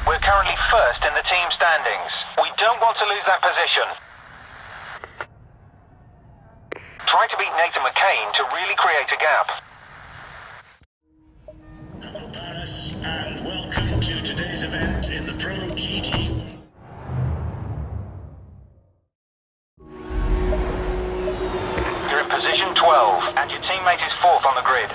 We're currently first in the team standings. We don't want to lose that position. Try to beat Nathan McCain to really create a gap. Hello Paris, and welcome to today's event in the Pro GT. You're in position 12, and your teammate is 4th on the grid.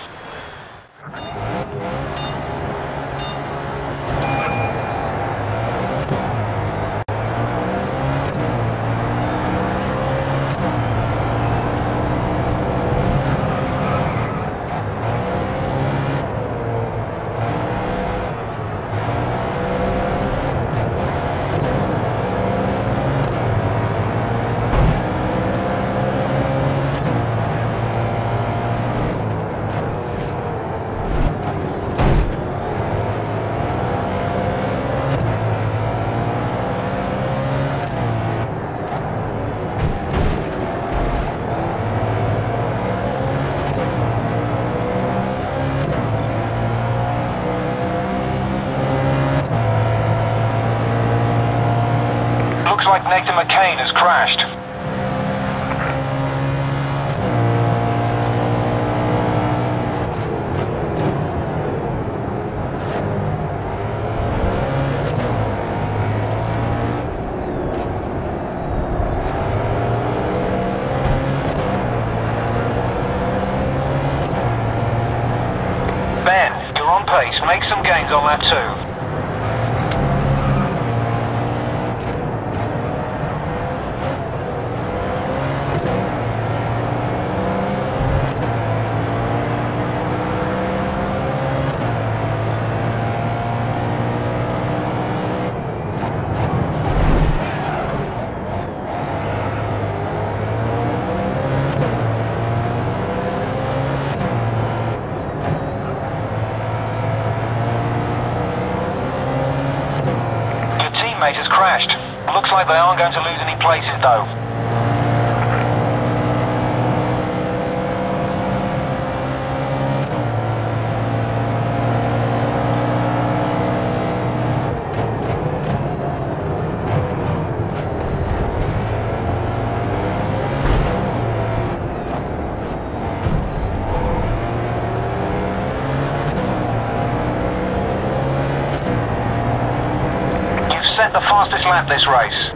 Looks like Nathan McCain has crashed. Ben, you're on pace. Make some gains on that too. Teammate has crashed. Looks like they aren't going to lose any places though. Set the fastest lap this race.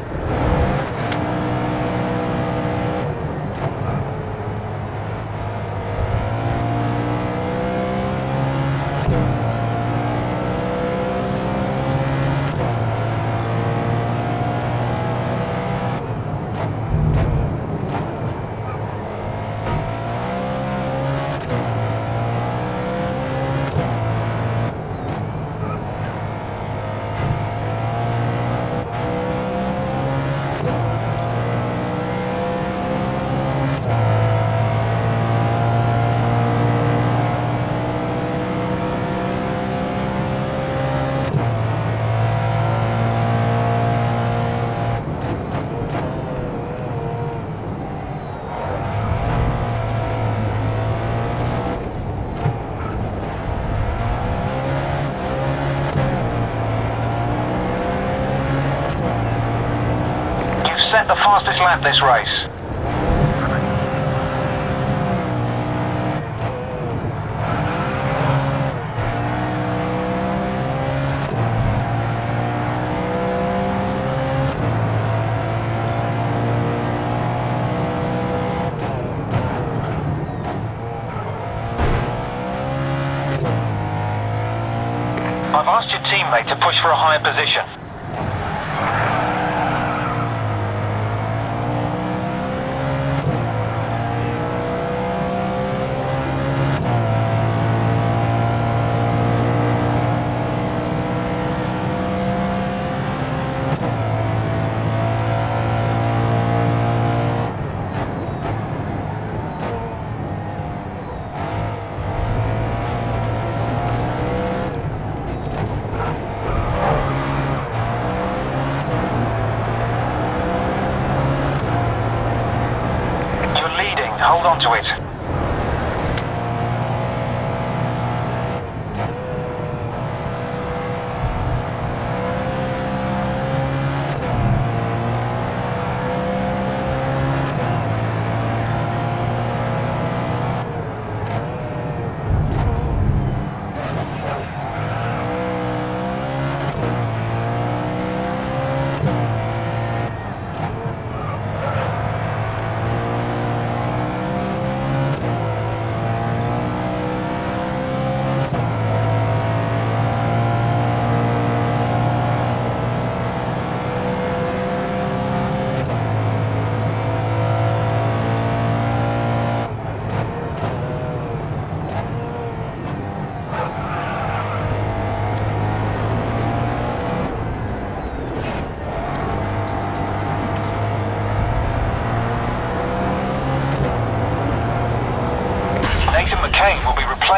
Set the fastest lap this race. I've asked your teammate to push for a higher position.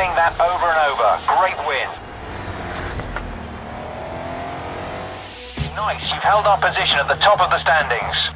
saying that over and over. Great win. Nice, you've held our position at the top of the standings.